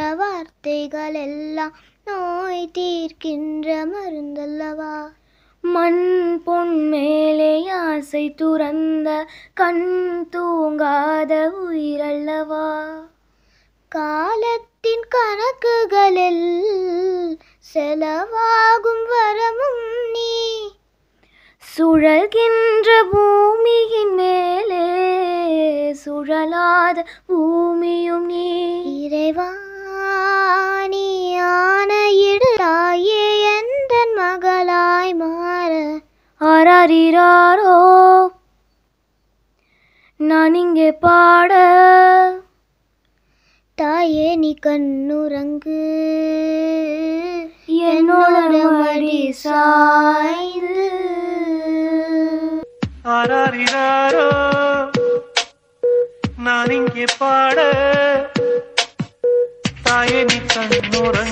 வார்த்தைகள் எல்லாம் நோய் தீர்க்கின்ற மருந்தல்லவா. மண் பொன் மேலே ஆசை துறந்த கண் தூங்காத உயிரல்லவா. காலத்தின் கணக்குகளில் செலவாகும் வரமும் நீ. சுழல்கின்ற பூமியின் மேலே சுழலாத பூமியும் நீ. இறைவா நீ ஆணையிடு தாயே எந்தன் மகளாய் மாற. ஆராரிராரோ நான் இங்கே பாட. தாயே நீ கண்ணுறங்கு என்னோட மடி சாய்ந்து. ஆராரிராரோ நான் இங்கே பாட. தாயே நீ கண்ணுறங்கு